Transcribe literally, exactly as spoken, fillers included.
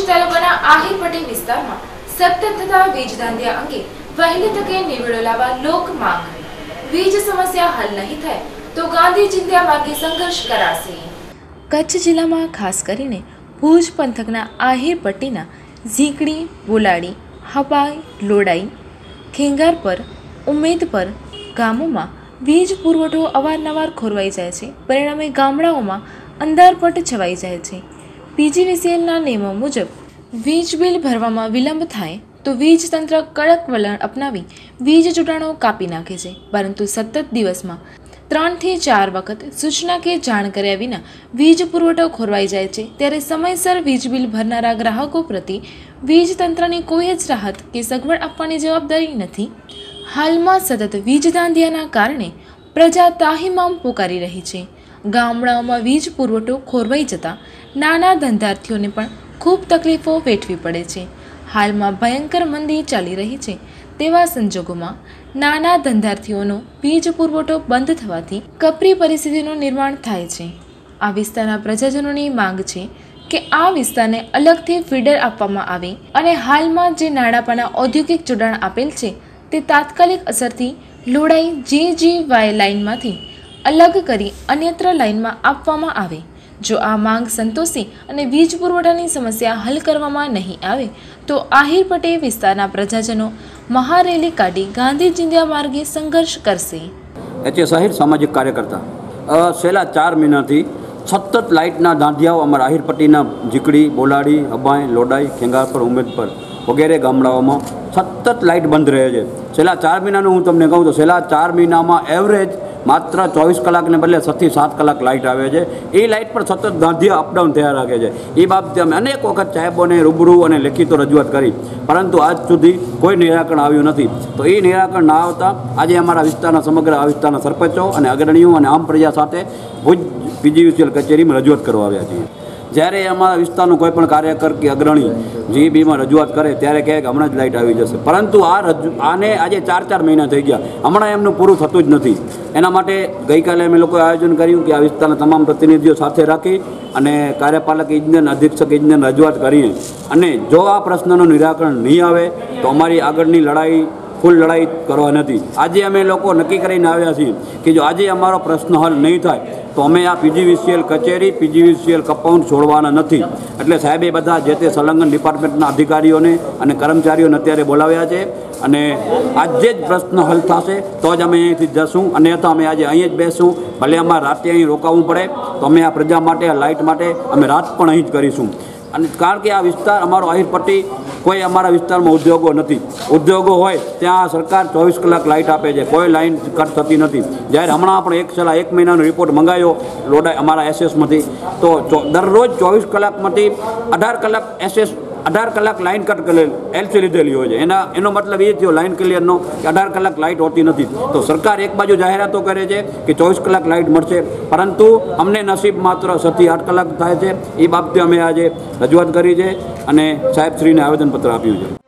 તાલુકાના આહીરપટ્ટી વિસ્તારમાં સતત થતા વીજ ધાંધિયા અંગે વહેલી તકે નિવેડો લાવવા લોક માંગ। વીજ સમસ્યા હલ નહીં થાય તો ગાંધી ચિંધ્યા માર્ગે સંઘર્ષ કરાશે। કચ્છ જિલ્લામાં ખાસ કરીને ભુજ પંથકના આહીરપટ્ટીના ઝીંકડી, બોલાડી, હબાઈ, લોડાઈ, ખેંગારપર, ઉમેદપર ગામોમાં વીજ પુરવઠો અવારનવાર ખોરવાઈ જાય છે। પરિણામે ગામડાઓમાં અંધારપટ છવાઈ જાય છે। પીજીવીસીએલના નિયમો મુજબ વીજ બિલ ભરવામાં વિલંબ થાય તો વીજ તંત્ર કડક વલણ અપનાવી વીજ જોડાણો કાપી નાખે છે, પરંતુ સતત દિવસમાં ત્રણથી ચાર વખત સૂચના કે જાણ કર્યા વિના વીજ પુરવઠો ખોરવાઈ જાય છે। ત્યારે સમયસર વીજ બિલ ભરનારા ગ્રાહકો પ્રત્યે વીજ તંત્રની કોઈ જ રાહત કે સગવડ આપવાની જવાબદારી નથી। હાલમાં સતત વીજ ધાંધિયાના કારણે પ્રજા તાહીમામ પોકારી રહી છે। ગામડાઓમાં વીજ પુરવઠો ખોરવાઈ જતા નાના ધંધાર્થીઓને પણ ખૂબ તકલીફો વેઠવી પડે છે। હાલમાં ભયંકર મંદી ચાલી રહી છે, તેવા સંજોગોમાં નાના ધંધાર્થીઓનો વીજ પુરવઠો બંધ થવાથી કપરી પરિસ્થિતિનું નિર્માણ થાય છે। આ વિસ્તારના પ્રજાજનોની માંગ છે કે આ વિસ્તારને અલગથી ફીડર આપવામાં આવે અને હાલમાં જે નાણાપાના ઔદ્યોગિક જોડાણ આપેલ છે તે તાત્કાલિક અસરથી લોડાઈ જી જી વાય લાઇનમાંથી અલગ કરી અન્યત્ર લાઇનમાં આપવામાં આવે। જો આ માંગ સંતોષી અને વીજ પુરવઠાની સમસ્યા હલ કરવામાં નહીં આવે તો આહીરપટ્ટી વિસ્તારના પ્રજાજનો મહારેલી કાઢી ગાંધી ચિંધ્યા માર્ગે સંઘર્ષ કરશે। એચ એસ આહિર સામાજિક કાર્યકર્તા છેલ્લા ચાર મહિનાથી સતત લાઇટના ધાંધિયાઓ અમારા આહીરપટ્ટીના ઝીકડી, બોલાડી, હબાઈ, લોડાઈ, ખેંગારપર, ઉમેદપર વગેરે ગામડાઓમાં સતત લાઇટ બંધ રહે છે। છેલ્લા ચાર મહિનાનું હું તમને કહું તો છેલ્લા ચાર મહિનામાં એવરેજ માત્ર ચોવીસ કલાકને બદલે છથી સાત કલાક લાઇટ આવે છે। એ લાઇટ પર સતત ધાંધિયા અપડાઉન થયા રાખે છે। એ બાબતે અમે અનેક વખત સાહેબોને રૂબરૂ અને લેખિતો રજૂઆત કરી, પરંતુ આજ સુધી કોઈ નિરાકરણ આવ્યું નથી। તો એ નિરાકરણ ના આવતા આજે અમારા વિસ્તારના સમગ્ર આ વિસ્તારના સરપંચો અને અગ્રણીઓ અને આમ પ્રજા સાથે ભુજ પીજીવીસીએલ કચેરીમાં રજૂઆત કરવા આવ્યા છીએ। જ્યારે અમારા વિસ્તારનું કોઈ પણ કાર્યકર કે અગ્રણી જીબીમાં રજૂઆત કરે ત્યારે કહે કે હમણાં જ લાઇટ આવી જશે, પરંતુ આ રજૂ આને આજે ચાર ચાર મહિના થઈ ગયા, હમણાં એમનું પૂરું થતું જ નથી। એના માટે ગઈકાલે અમે લોકોએ આયોજન કર્યું કે આ વિસ્તારના તમામ પ્રતિનિધિઓ સાથે રાખી અને કાર્યપાલક ઇજનેર, અધિક્ષક ઇજનેર રજૂઆત કરીએ અને જો આ પ્રશ્નનું નિરાકરણ નહીં આવે તો અમારી આગળની લડાઈ ફૂલ લડાઈ કરવા નથી। આજે અમે લોકો નક્કી કરીને આવ્યા છીએ કે જો આજે અમારો પ્રશ્ન હલ નહીં થાય તો અમે આ પીજીવીસીએલ કચેરી, પીજીવીસીએલ કમ્પાઉન્ડ છોડવાના નથી। એટલે સાહેબે બધા જે તે સંલગ્ન ડિપાર્ટમેન્ટના અધિકારીઓને અને કર્મચારીઓને અત્યારે બોલાવ્યા છે અને આજે જ પ્રશ્ન હલ થશે તો જ અમે અહીંથી જશું, અને તો અમે આજે અહીં જ બેસું, ભલે અમારે રાતે અહીં રોકાવું પડે તો અમે આ પ્રજા માટે, આ લાઇટ માટે અમે રાત પણ અહીં જ કરીશું। અને કારણ કે આ વિસ્તાર અમારો આહીરપટ્ટી કોઈ અમારા વિસ્તારમાં ઉદ્યોગો નથી, ઉદ્યોગો હોય ત્યાં સરકાર ચોવીસ કલાક લાઇટ આપે છે, કોઈ લાઇન કટ થતી નથી। જ્યારે હમણાં આપણે એક છેલ્લા એક મહિનાનો રિપોર્ટ મંગાવ્યો લોડાઈ અમારા એસએસમાંથી તો દરરોજ ચોવીસ કલાકમાંથી અઢાર કલાક એસએસ અઢાર કલાક લાઇન કટ કરેલ એલસી લીધેલી હોય છે। એના એનો મતલબ એ થયો લાઇન ક્લિયરનો કે અઢાર કલાક લાઇટ હોતી નથી। તો સરકાર એક બાજુ જાહેરાતો કરે છે કે ચોવીસ કલાક લાઇટ મળશે, પરંતુ અમને નસીબ માત્ર છથી આઠ કલાક થાય છે। એ બાબતે અમે આજે રજૂઆત કરી છે અને સાહેબશ્રીને આવેદનપત્ર આપ્યું છે।